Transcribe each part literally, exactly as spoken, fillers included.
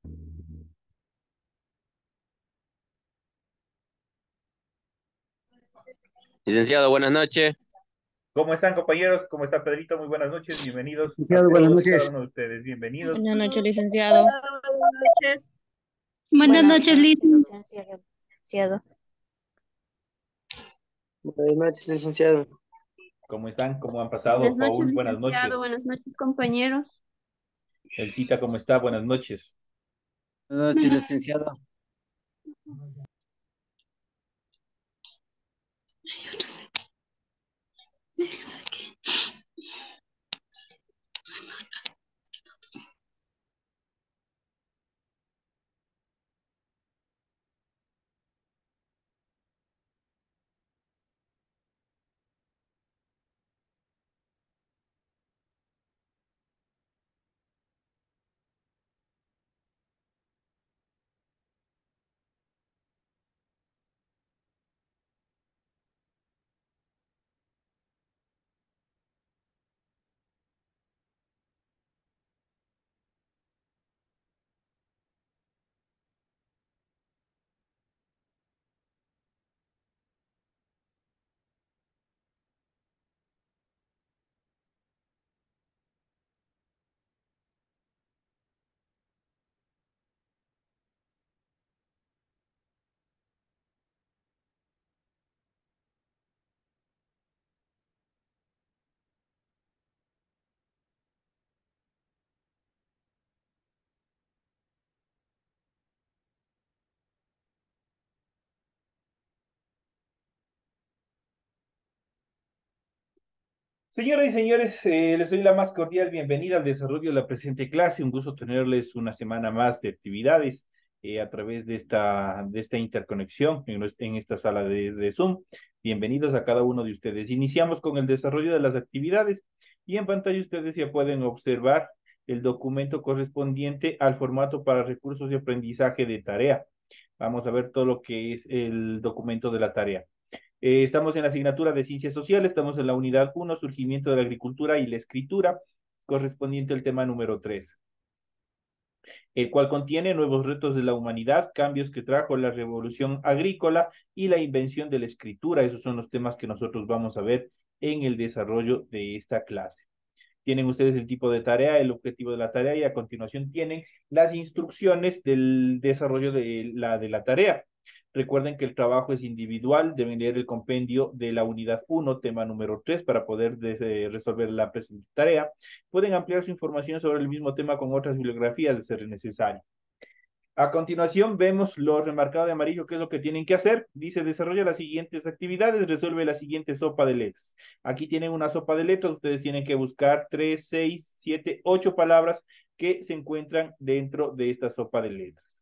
Licenciado, buenas noches. ¿Cómo están, compañeros? ¿Cómo está Pedrito? Muy buenas noches. Bienvenidos a Licenciado, buenas todos y cada noches. uno de ustedes. Bienvenidos. Buenas noches, Hola, licenciado. buenas noches. Buenas Buenas noches, Liz. noches, licenciado. licenciado. Buenas noches, licenciado. ¿Cómo están? ¿Cómo han Buenas pasado? noches, Paul, buenas licenciado. noches. Buenas noches, compañeros. Elcita, ¿cómo está? Buenas noches. Buenas noches, licenciado. Señoras y señores, eh, les doy la más cordial bienvenida al desarrollo de la presente clase. Un gusto tenerles una semana más de actividades eh, a través de esta, de esta interconexión en, nues- en esta sala de, de Zoom. Bienvenidos a cada uno de ustedes. Iniciamos con el desarrollo de las actividades y en pantalla ustedes ya pueden observar el documento correspondiente al formato para recursos de aprendizaje de tarea. Vamos a ver todo lo que es el documento de la tarea. Eh, estamos en la asignatura de Ciencias Sociales, estamos en la unidad uno, Surgimiento de la Agricultura y la Escritura, correspondiente al tema número tres, el cual contiene nuevos retos de la humanidad, cambios que trajo la revolución agrícola y la invención de la escritura. Esos son los temas que nosotros vamos a ver en el desarrollo de esta clase. Tienen ustedes el tipo de tarea, el objetivo de la tarea y a continuación tienen las instrucciones del desarrollo de la, de la tarea. Recuerden que el trabajo es individual, deben leer el compendio de la unidad uno, tema número tres, para poder de, resolver la presente tarea. Pueden ampliar su información sobre el mismo tema con otras bibliografías de ser necesario. A continuación vemos lo remarcado de amarillo, qué es lo que tienen que hacer. Dice, desarrolla las siguientes actividades, resuelve la siguiente sopa de letras. Aquí tienen una sopa de letras, ustedes tienen que buscar tres, seis, siete, ocho palabras que se encuentran dentro de esta sopa de letras.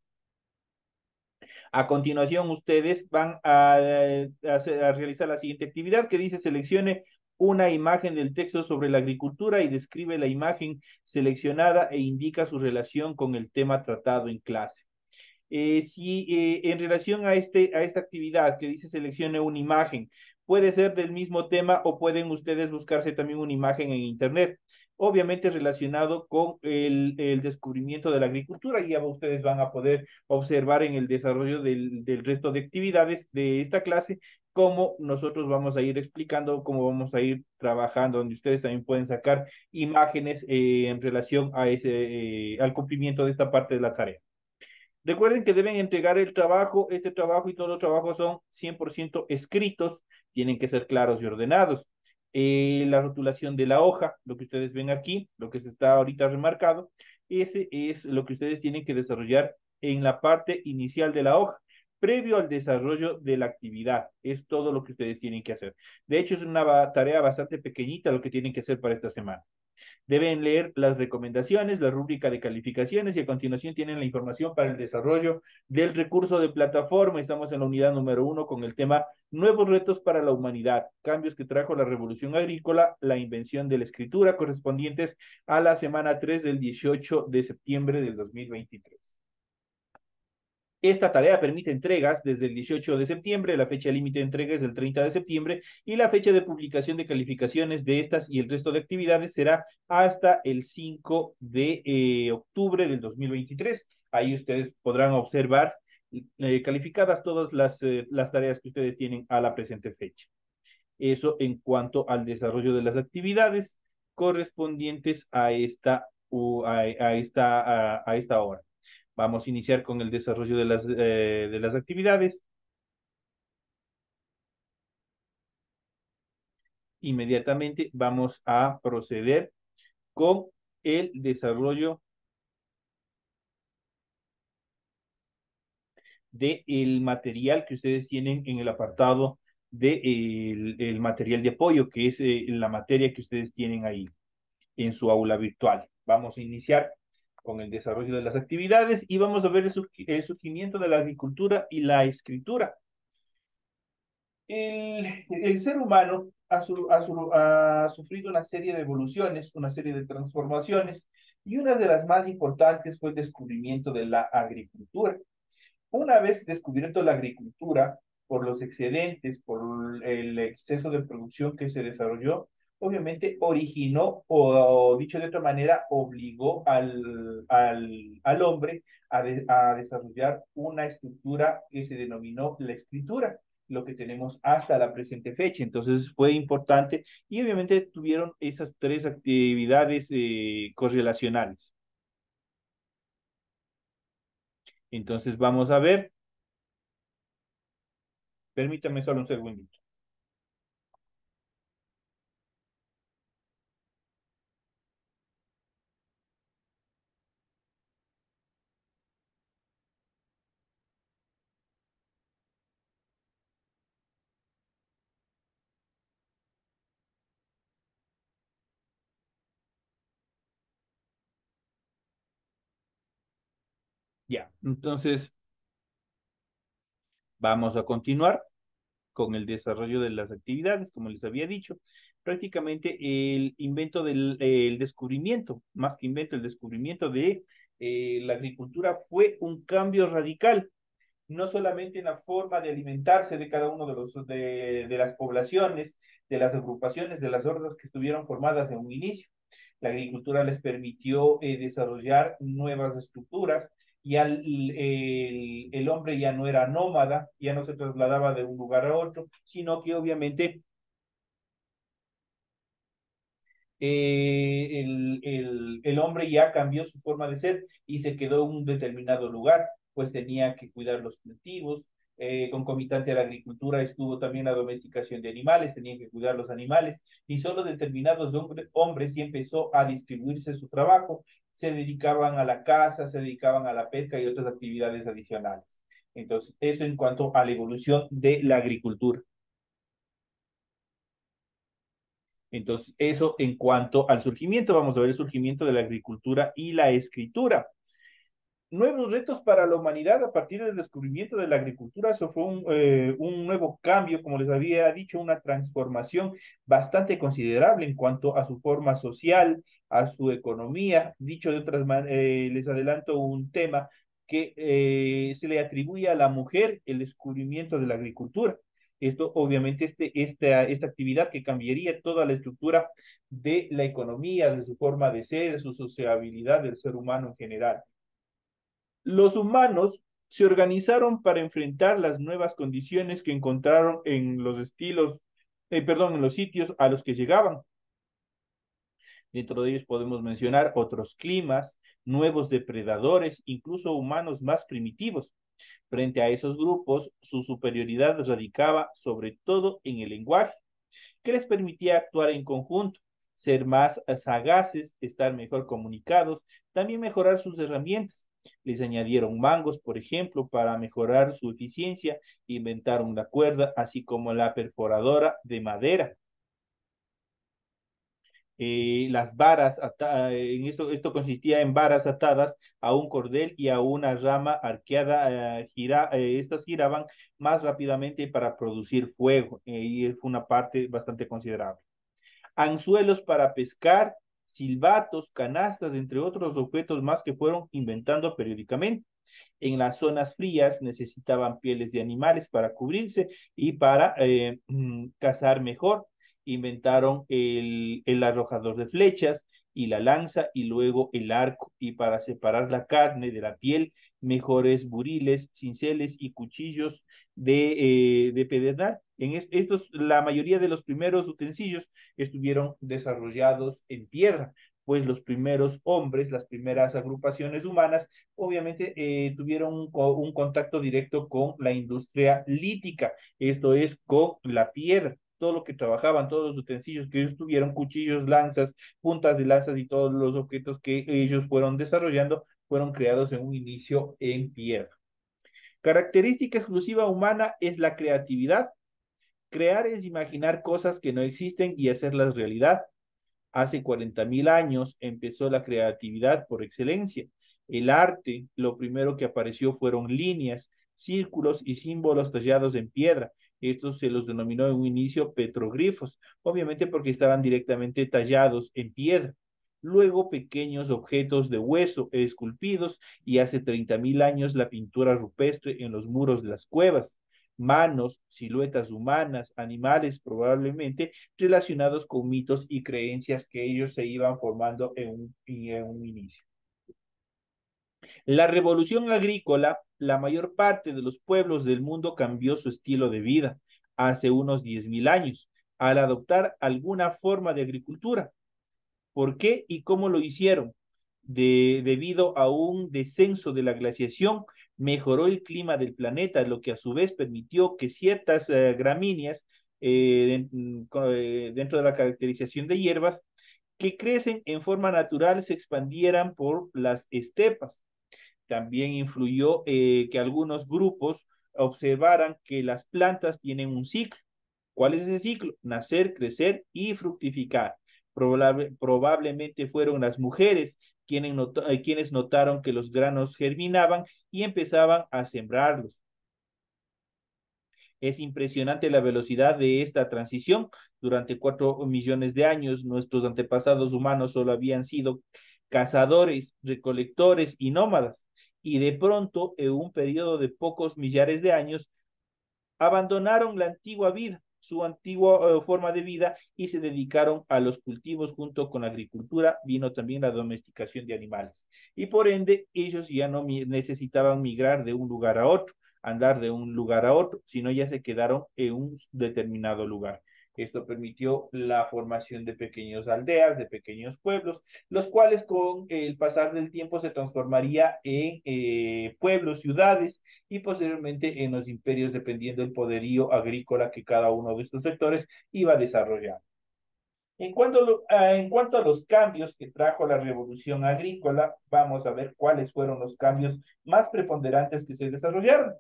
A continuación, ustedes van a, a, a realizar la siguiente actividad que dice, seleccione una imagen del texto sobre la agricultura y describe la imagen seleccionada e indica su relación con el tema tratado en clase. Eh, si eh, en relación a, este, a esta actividad que dice seleccione una imagen, puede ser del mismo tema o pueden ustedes buscarse también una imagen en internet, obviamente relacionado con el, el descubrimiento de la agricultura, y ya ustedes van a poder observar en el desarrollo del, del resto de actividades de esta clase cómo nosotros vamos a ir explicando, cómo vamos a ir trabajando, donde ustedes también pueden sacar imágenes eh, en relación a ese, eh, al cumplimiento de esta parte de la tarea. Recuerden que deben entregar el trabajo, este trabajo y todos los trabajos son cien por ciento escritos, tienen que ser claros y ordenados. Eh, la rotulación de la hoja, lo que ustedes ven aquí, lo que se está ahorita remarcado, ese es lo que ustedes tienen que desarrollar en la parte inicial de la hoja, previo al desarrollo de la actividad. Es todo lo que ustedes tienen que hacer. De hecho, es una tarea bastante pequeñita lo que tienen que hacer para esta semana. Deben leer las recomendaciones, la rúbrica de calificaciones y a continuación tienen la información para el desarrollo del recurso de plataforma. Estamos en la unidad número uno con el tema Nuevos retos para la humanidad, cambios que trajo la revolución agrícola, la invención de la escritura correspondientes a la semana tres del dieciocho de septiembre del dos mil veintitrés. Esta tarea permite entregas desde el dieciocho de septiembre, la fecha límite de entrega es el treinta de septiembre y la fecha de publicación de calificaciones de estas y el resto de actividades será hasta el cinco de eh, octubre del dos mil veintitrés. Ahí ustedes podrán observar eh, calificadas todas las, eh, las tareas que ustedes tienen a la presente fecha. Eso en cuanto al desarrollo de las actividades correspondientes a esta, uh, a, a, esta, a, a esta hora. Vamos a iniciar con el desarrollo de las, eh, de las actividades. Inmediatamente vamos a proceder con el desarrollo del material que ustedes tienen en el apartado del de el material de apoyo, que es eh, la materia que ustedes tienen ahí en su aula virtual. Vamos a iniciar con el desarrollo de las actividades y vamos a ver el, sur el surgimiento de la agricultura y la escritura. El, el ser humano ha, su, ha, su, ha sufrido una serie de evoluciones, una serie de transformaciones, y una de las más importantes fue el descubrimiento de la agricultura. Una vez descubierto la agricultura, por los excedentes, por el exceso de producción que se desarrolló, obviamente originó, o, o dicho de otra manera, obligó al, al, al hombre a, de, a desarrollar una estructura que se denominó la escritura, lo que tenemos hasta la presente fecha. Entonces fue importante y obviamente tuvieron esas tres actividades eh, correlacionales. Entonces vamos a ver. Permítame solo un segundito. Ya, entonces vamos a continuar con el desarrollo de las actividades, como les había dicho. Prácticamente el invento del el descubrimiento, más que invento, el descubrimiento de eh, la agricultura fue un cambio radical, no solamente en la forma de alimentarse de cada uno de, los, de, de las poblaciones, de las agrupaciones, de las hordas que estuvieron formadas en un inicio. La agricultura les permitió eh, desarrollar nuevas estructuras, ya el, el, el hombre ya no era nómada, ya no se trasladaba de un lugar a otro, sino que obviamente eh, el, el, el hombre ya cambió su forma de ser y se quedó en un determinado lugar, pues tenía que cuidar los cultivos, eh, concomitante a la agricultura estuvo también la domesticación de animales, tenían que cuidar los animales, y solo determinados hombre, hombres sí empezó a distribuirse su trabajo, se dedicaban a la caza, se dedicaban a la pesca y otras actividades adicionales. Entonces, eso en cuanto a la evolución de la agricultura. Entonces, eso en cuanto al surgimiento, vamos a ver el surgimiento de la agricultura y la escritura. Nuevos retos para la humanidad a partir del descubrimiento de la agricultura. Eso fue un, eh, un nuevo cambio, como les había dicho, una transformación bastante considerable en cuanto a su forma social, a su economía. Dicho de otras maneras, eh, les adelanto un tema que eh, se le atribuye a la mujer el descubrimiento de la agricultura. Esto, obviamente, este, esta, esta actividad que cambiaría toda la estructura de la economía, de su forma de ser, de su sociabilidad del ser humano en general. Los humanos se organizaron para enfrentar las nuevas condiciones que encontraron en los estilos, eh, perdón, en los sitios a los que llegaban. Dentro de ellos podemos mencionar otros climas, nuevos depredadores, incluso humanos más primitivos. Frente a esos grupos, su superioridad radicaba sobre todo en el lenguaje, que les permitía actuar en conjunto, ser más sagaces, estar mejor comunicados, también mejorar sus herramientas. Les añadieron mangos, por ejemplo, para mejorar su eficiencia, inventaron la cuerda, así como la perforadora de madera. Eh, las varas, en esto, esto consistía en varas atadas a un cordel y a una rama arqueada, eh, gira, eh, estas giraban más rápidamente para producir fuego, eh, y fue una parte bastante considerable. Anzuelos para pescar, silbatos, canastas, entre otros objetos más que fueron inventando periódicamente. En las zonas frías necesitaban pieles de animales para cubrirse y para eh, cazar mejor. Inventaron el, el arrojador de flechas y la lanza y luego el arco, y para separar la carne de la piel, mejores buriles, cinceles y cuchillos de, eh, de pedernal. En es, estos, la mayoría de los primeros utensilios estuvieron desarrollados en piedra, pues los primeros hombres, las primeras agrupaciones humanas, obviamente eh, tuvieron un, un contacto directo con la industria lítica, esto es, con la piedra. Todo lo que trabajaban, todos los utensilios que ellos tuvieron, cuchillos, lanzas, puntas de lanzas y todos los objetos que ellos fueron desarrollando, fueron creados en un inicio en piedra. Característica exclusiva humana es la creatividad. Crear es imaginar cosas que no existen y hacerlas realidad. Hace cuarenta mil años empezó la creatividad por excelencia. El arte, lo primero que apareció fueron líneas, círculos y símbolos tallados en piedra. Estos se los denominó en un inicio petroglifos, obviamente porque estaban directamente tallados en piedra. Luego pequeños objetos de hueso esculpidos, y hace treinta mil años la pintura rupestre en los muros de las cuevas. Manos, siluetas humanas, animales probablemente relacionados con mitos y creencias que ellos se iban formando en un, en un inicio. La revolución agrícola, la mayor parte de los pueblos del mundo cambió su estilo de vida hace unos diez mil años al adoptar alguna forma de agricultura. ¿Por qué y cómo lo hicieron? De, debido a un descenso de la glaciación, mejoró el clima del planeta, lo que a su vez permitió que ciertas eh, gramíneas, eh, dentro de la caracterización de hierbas, que crecen en forma natural, se expandieran por las estepas. También influyó eh, que algunos grupos observaran que las plantas tienen un ciclo. ¿Cuál es ese ciclo? Nacer, crecer y fructificar. Probable, probablemente fueron las mujeres quienes, not quienes notaron que los granos germinaban y empezaban a sembrarlos. Es impresionante la velocidad de esta transición. Durante cuatro millones de años, nuestros antepasados humanos solo habían sido cazadores, recolectores y nómadas. Y de pronto, en un periodo de pocos millares de años, abandonaron la antigua vida, su antigua uh, forma de vida, y se dedicaron a los cultivos. Junto con la agricultura vino también la domesticación de animales. Y por ende, ellos ya no mi necesitaban migrar de un lugar a otro, andar de un lugar a otro, sino ya se quedaron en un determinado lugar. Esto permitió la formación de pequeñas aldeas, de pequeños pueblos, los cuales con el pasar del tiempo se transformaría en eh, pueblos, ciudades y posteriormente en los imperios, dependiendo del poderío agrícola que cada uno de estos sectores iba a desarrollar. En cuanto, a, en cuanto a los cambios que trajo la revolución agrícola, vamos a ver cuáles fueron los cambios más preponderantes que se desarrollaron.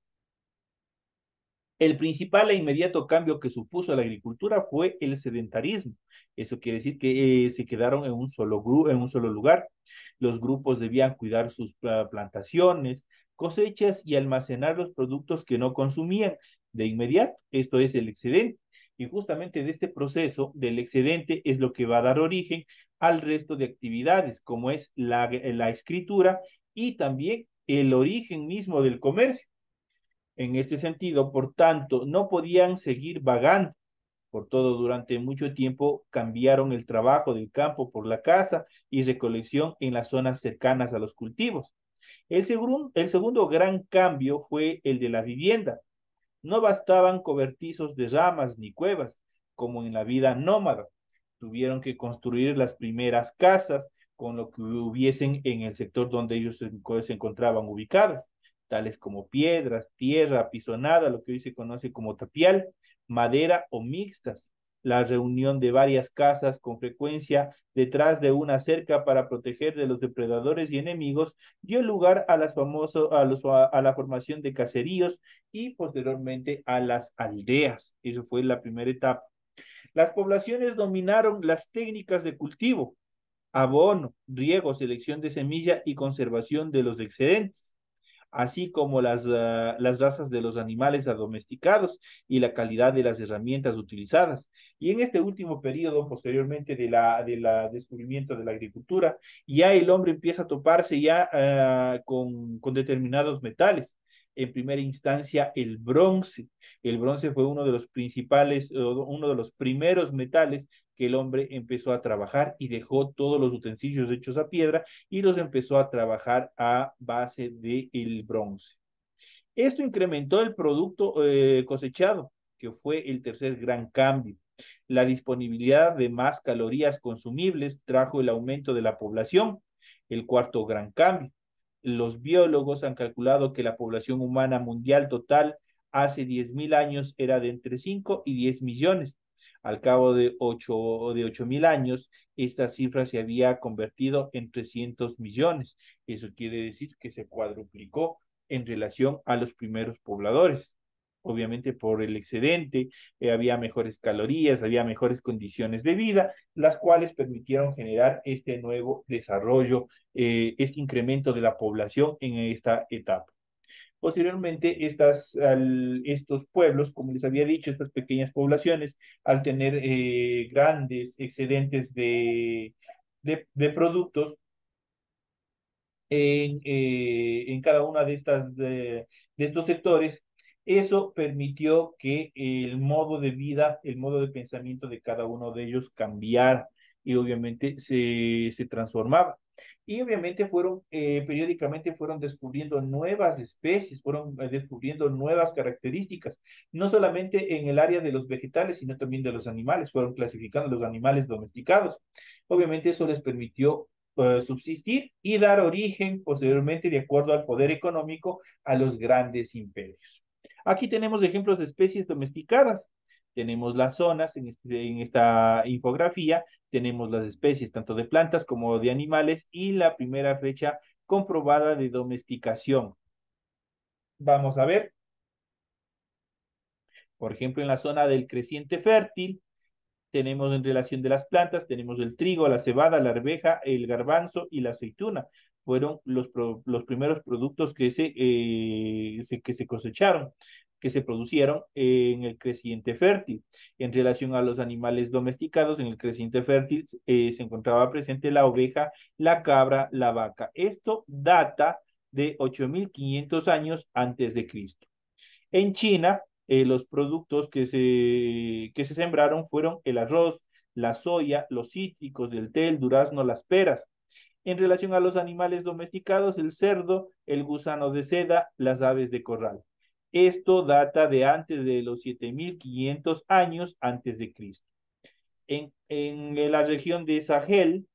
El principal e inmediato cambio que supuso la agricultura fue el sedentarismo. Eso quiere decir que eh, se quedaron en un, solo gru en un solo lugar. Los grupos debían cuidar sus uh, plantaciones, cosechas y almacenar los productos que no consumían de inmediato. Esto es el excedente. Y justamente de este proceso del excedente es lo que va a dar origen al resto de actividades, como es la, la escritura y también el origen mismo del comercio. En este sentido, por tanto, no podían seguir vagando. Por todo, durante mucho tiempo cambiaron el trabajo del campo por la caza y recolección en las zonas cercanas a los cultivos. El, segundo, el segundo gran cambio fue el de la vivienda. No bastaban cobertizos de ramas ni cuevas, como en la vida nómada. Tuvieron que construir las primeras casas con lo que hubiesen en el sector donde ellos se, se encontraban ubicados, tales como piedras, tierra, apisonada, lo que hoy se conoce como tapial, madera o mixtas. La reunión de varias casas con frecuencia detrás de una cerca para proteger de los depredadores y enemigos dio lugar a, las famoso, a, los, a la formación de caseríos y posteriormente a las aldeas. Eso fue la primera etapa. Las poblaciones dominaron las técnicas de cultivo, abono, riego, selección de semilla y conservación de los excedentes. así como las, uh, las razas de los animales domesticados y la calidad de las herramientas utilizadas. Y en este último periodo, posteriormente de la, de la descubrimiento de la agricultura, ya el hombre empieza a toparse ya uh, con, con determinados metales. En primera instancia, el bronce. El bronce fue uno de los principales, uh, uno de los primeros metales que el hombre empezó a trabajar y dejó todos los utensilios hechos a piedra y los empezó a trabajar a base del de bronce. Esto incrementó el producto eh, cosechado, que fue el tercer gran cambio. La disponibilidad de más calorías consumibles trajo el aumento de la población, el cuarto gran cambio. Los biólogos han calculado que la población humana mundial total hace diez mil años era de entre cinco y diez millones. Al cabo de ocho de ocho mil años, esta cifra se había convertido en trescientos millones. Eso quiere decir que se cuadruplicó en relación a los primeros pobladores. Obviamente por el excedente, eh, había mejores calorías, había mejores condiciones de vida, las cuales permitieron generar este nuevo desarrollo, eh, este incremento de la población en esta etapa. Posteriormente, estas, al, estos pueblos, como les había dicho, estas pequeñas poblaciones, al tener eh, grandes excedentes de, de, de productos, en, eh, en cada una de, estas, de, de estos sectores, eso permitió que el modo de vida, el modo de pensamiento de cada uno de ellos cambiara y obviamente se, se transformaba. Y obviamente fueron, eh, periódicamente fueron descubriendo nuevas especies, fueron eh, descubriendo nuevas características, no solamente en el área de los vegetales, sino también de los animales, fueron clasificando los animales domesticados. Obviamente eso les permitió uh, subsistir y dar origen posteriormente, de acuerdo al poder económico, a los grandes imperios. Aquí tenemos ejemplos de especies domesticadas. Tenemos las zonas en, este, en esta infografía, tenemos las especies tanto de plantas como de animales y la primera fecha comprobada de domesticación. Vamos a ver. Por ejemplo, en la zona del creciente fértil, tenemos en relación de las plantas, tenemos el trigo, la cebada, la arveja, el garbanzo y la aceituna. Fueron los, pro, los primeros productos que se, eh, se, que se cosecharon, que se producieron en el creciente fértil. En relación a los animales domesticados, en el creciente fértil eh, se encontraba presente la oveja, la cabra, la vaca. Esto data de ocho mil quinientos años antes de Cristo. En China, eh, los productos que se, que se sembraron fueron el arroz, la soya, los cítricos, el té, el durazno, las peras. En relación a los animales domesticados, el cerdo, el gusano de seda, las aves de corral. Esto data de antes de los siete mil quinientos años antes de Cristo. En, en la región de Sahel,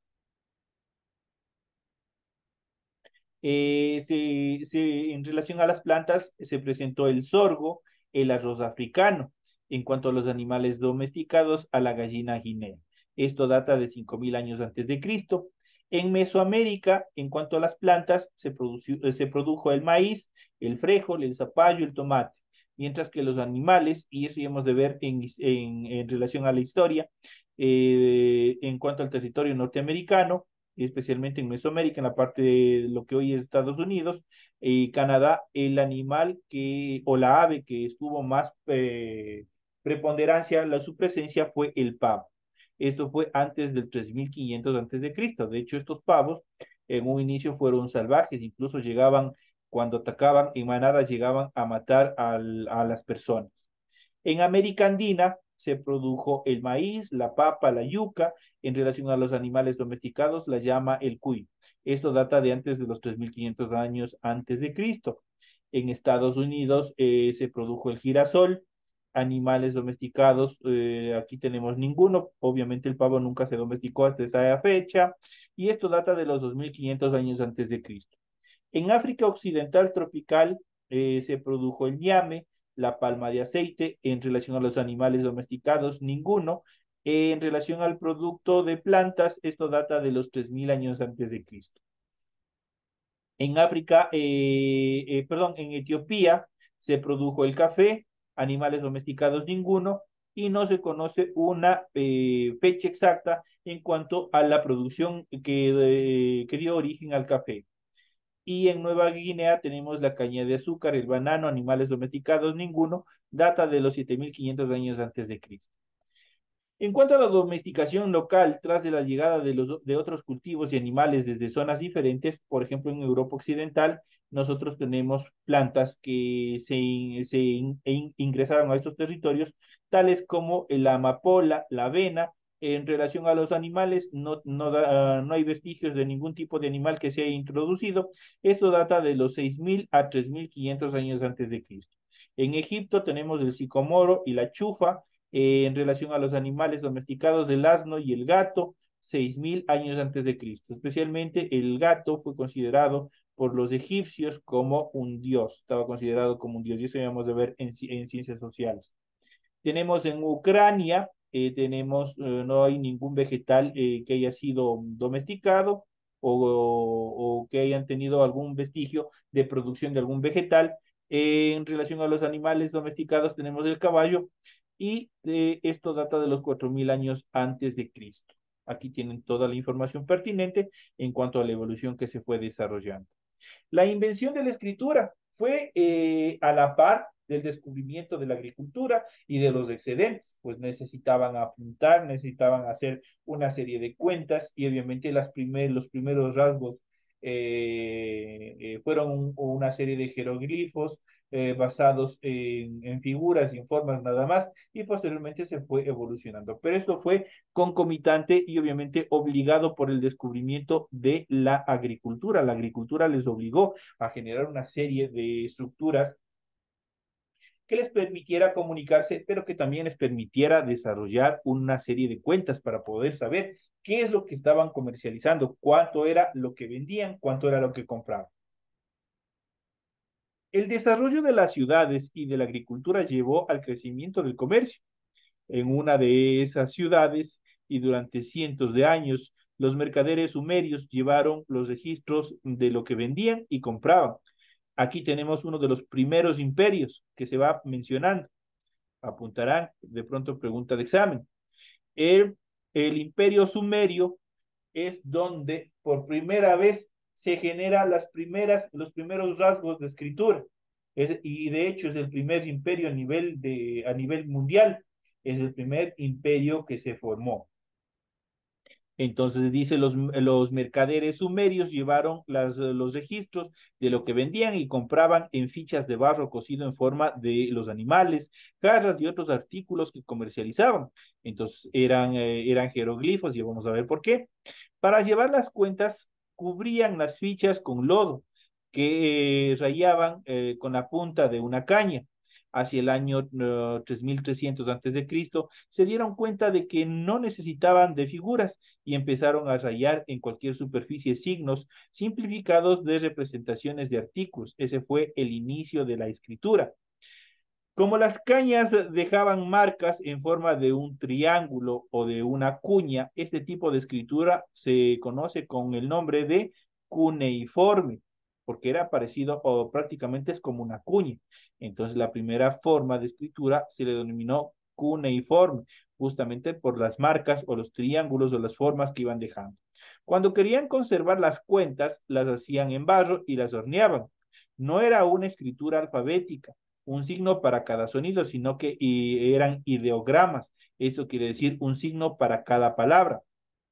Eh, se, se, en relación a las plantas, se presentó el sorgo, el arroz africano. En cuanto a los animales domesticados, a la gallina guinea. Esto data de cinco mil años antes de Cristo. En Mesoamérica, en cuanto a las plantas, se, produció, se produjo el maíz, el frijol, el zapallo, el tomate. Mientras que los animales, y eso ya hemos de ver en, en, en relación a la historia, eh, en cuanto al territorio norteamericano, especialmente en Mesoamérica, en la parte de lo que hoy es Estados Unidos y Canadá, el animal que, o la ave que estuvo más eh, preponderancia, la, su presencia fue el pavo. Esto fue antes del tres mil quinientos antes de Cristo. De hecho, estos pavos en un inicio fueron salvajes, incluso llegaban, cuando atacaban en manada, llegaban a matar al, a las personas. En América Andina se produjo el maíz, la papa, la yuca. En relación a los animales domesticados, la llama el cuy. Esto data de antes de los tres mil quinientos años antes de Cristo. En Estados Unidos eh, se produjo el girasol. Animales domesticados, eh, aquí tenemos ninguno. Obviamente el pavo nunca se domesticó hasta esa fecha. Y esto data de los dos mil quinientos años antes de Cristo. En África Occidental tropical eh, se produjo el ñame, la palma de aceite. En relación a los animales domesticados, ninguno. En relación al producto de plantas, esto data de los tres mil años antes de Cristo. En África, eh, eh, perdón, en Etiopía se produjo el café, animales domesticados ninguno, y no se conoce una eh, fecha exacta en cuanto a la producción que, eh, que dio origen al café. Y en Nueva Guinea tenemos la caña de azúcar, el banano, animales domesticados, ninguno, data de los siete mil quinientos años antes de Cristo. En cuanto a la domesticación local, tras de la llegada de, los, de otros cultivos y animales desde zonas diferentes, por ejemplo en Europa Occidental, nosotros tenemos plantas que se, se in, in, ingresaron a estos territorios, tales como la amapola, la avena. En relación a los animales, no, no, da, no hay vestigios de ningún tipo de animal que se haya introducido. Esto data de los seis mil a tres mil quinientos años antes de Cristo. En Egipto tenemos el sicomoro y la chufa. Eh, en relación a los animales domesticados, el asno y el gato, seis mil años antes de Cristo. Especialmente el gato fue considerado por los egipcios como un dios, estaba considerado como un dios, y eso íbamos a ver en, en ciencias sociales. Tenemos en Ucrania, eh, tenemos, eh, no hay ningún vegetal eh, que haya sido domesticado o, o, o que hayan tenido algún vestigio de producción de algún vegetal. Eh, en relación a los animales domesticados tenemos el caballo, y eh, esto data de los cuatro mil años antes de Cristo. Aquí tienen toda la información pertinente en cuanto a la evolución que se fue desarrollando. La invención de la escritura fue eh, a la par del descubrimiento de la agricultura y de los excedentes, pues necesitaban apuntar, necesitaban hacer una serie de cuentas, y obviamente las primer, los primeros rasgos eh, eh, fueron una serie de jeroglifos eh, basados en, en figuras y en formas nada más, y posteriormente se fue evolucionando. Pero esto fue concomitante y obviamente obligado por el descubrimiento de la agricultura. La agricultura les obligó a generar una serie de estructuras que les permitiera comunicarse, pero que también les permitiera desarrollar una serie de cuentas para poder saber qué es lo que estaban comercializando, cuánto era lo que vendían, cuánto era lo que compraban. El desarrollo de las ciudades y de la agricultura llevó al crecimiento del comercio. En una de esas ciudades, y durante cientos de años, los mercaderes sumerios llevaron los registros de lo que vendían y compraban. Aquí tenemos uno de los primeros imperios que se va mencionando. Apuntarán, de pronto pregunta de examen. El, el imperio sumerio es donde por primera vez se generan las primeras, los primeros rasgos de escritura. Es, y de hecho es el primer imperio a nivel, de, a nivel mundial. Es el primer imperio que se formó. Entonces dice, los, los mercaderes sumerios llevaron las, los registros de lo que vendían y compraban en fichas de barro cocido en forma de los animales, garras y otros artículos que comercializaban. Entonces eran, eh, eran jeroglifos, y vamos a ver por qué. Para llevar las cuentas, cubrían las fichas con lodo, que eh, rayaban eh, con la punta de una caña. Hacia el año uh, tres mil trescientos antes de Cristo, se dieron cuenta de que no necesitaban de figuras y empezaron a rayar en cualquier superficie signos simplificados de representaciones de artículos. Ese fue el inicio de la escritura. Como las cañas dejaban marcas en forma de un triángulo o de una cuña, este tipo de escritura se conoce con el nombre de cuneiforme, porque era parecido o prácticamente es como una cuña. Entonces la primera forma de escritura se le denominó cuneiforme, justamente por las marcas o los triángulos o las formas que iban dejando. Cuando querían conservar las cuentas, las hacían en barro y las horneaban. No era una escritura alfabética, un signo para cada sonido, sino que y, eran ideogramas. Eso quiere decir un signo para cada palabra,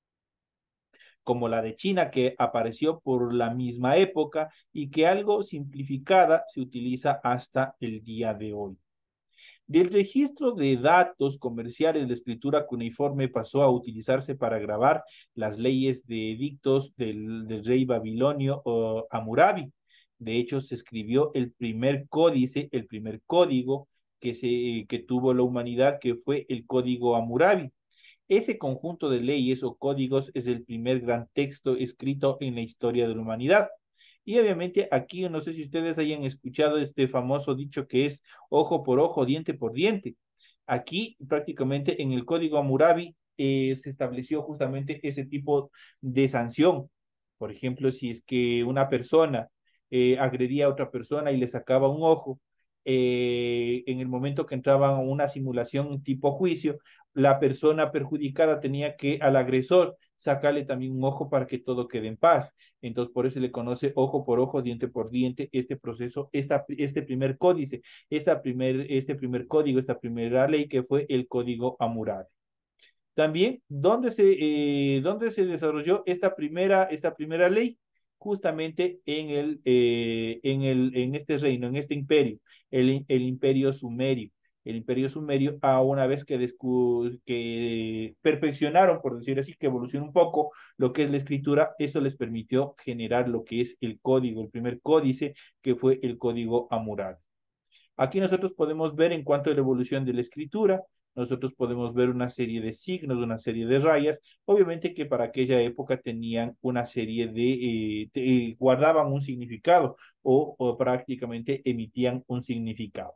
como la de China, que apareció por la misma época y que algo simplificada se utiliza hasta el día de hoy. Del registro de datos comerciales, la escritura cuneiforme pasó a utilizarse para grabar las leyes de edictos del, del rey babilonio uh, Hammurabi. De hecho, se escribió el primer códice, el primer código que, se, que tuvo la humanidad, que fue el código Hammurabi. Ese conjunto de leyes o códigos es el primer gran texto escrito en la historia de la humanidad. Y obviamente aquí no sé si ustedes hayan escuchado este famoso dicho que es ojo por ojo, diente por diente. Aquí prácticamente en el código Hammurabi eh, se estableció justamente ese tipo de sanción. Por ejemplo, si es que una persona eh, agredía a otra persona y le sacaba un ojo, eh, en el momento que entraba a una simulación tipo juicio, la persona perjudicada tenía que al agresor sacarle también un ojo para que todo quede en paz. Entonces, por eso se le conoce ojo por ojo, diente por diente, este proceso, esta, este primer códice, esta primer, este primer código, esta primera ley que fue el Código Hammurabi. También, ¿dónde se, eh, ¿dónde se desarrolló esta primera, esta primera ley? Justamente en, el, eh, en, el, en este reino, en este imperio, el, el imperio sumerio. El imperio sumerio, a una vez que, que perfeccionaron, por decir así, que evolucionó un poco lo que es la escritura, eso les permitió generar lo que es el código, el primer códice, que fue el Código Hammurabi. Aquí nosotros podemos ver en cuanto a la evolución de la escritura, nosotros podemos ver una serie de signos, una serie de rayas, obviamente que para aquella época tenían una serie de, eh, de guardaban un significado o, o prácticamente emitían un significado.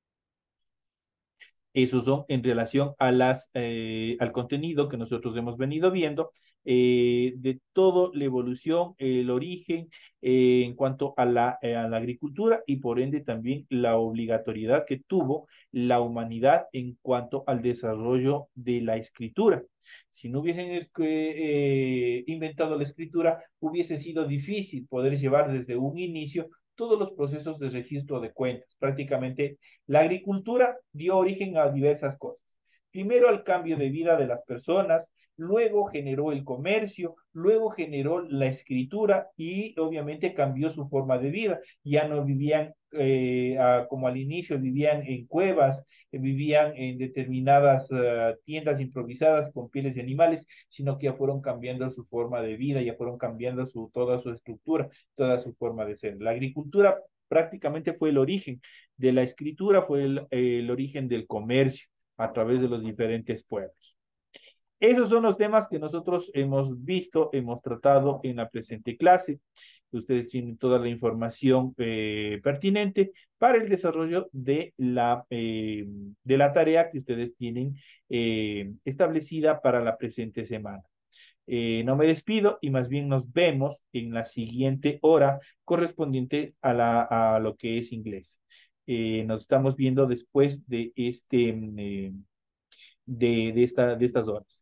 Esos son en relación a las, eh, al contenido que nosotros hemos venido viendo, eh, de toda la evolución, el origen eh, en cuanto a la, eh, a la agricultura y por ende también la obligatoriedad que tuvo la humanidad en cuanto al desarrollo de la escritura. Si no hubiesen eh, inventado la escritura, hubiese sido difícil poder llevar desde un inicio todos los procesos de registro de cuentas. Prácticamente la agricultura dio origen a diversas cosas. Primero al cambio de vida de las personas, luego generó el comercio, luego generó la escritura y obviamente cambió su forma de vida. Ya no vivían eh, a, como al inicio, vivían en cuevas, eh, vivían en determinadas uh, tiendas improvisadas con pieles de animales, sino que ya fueron cambiando su forma de vida, ya fueron cambiando su, toda su estructura, toda su forma de ser. La agricultura prácticamente fue el origen de la escritura, fue el, el origen del comercio a través de los diferentes pueblos. Esos son los temas que nosotros hemos visto, hemos tratado en la presente clase. Ustedes tienen toda la información eh, pertinente para el desarrollo de la, eh, de la tarea que ustedes tienen eh, establecida para la presente semana. Eh, no me despido y más bien nos vemos en la siguiente hora correspondiente a, la, a lo que es inglés. Eh, nos estamos viendo después de, este, eh, de, de, esta, de estas horas.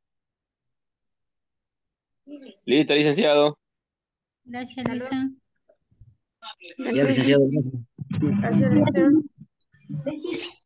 Listo, licenciado. Gracias, Luisa. Ya, licenciado. Gracias, licenciado.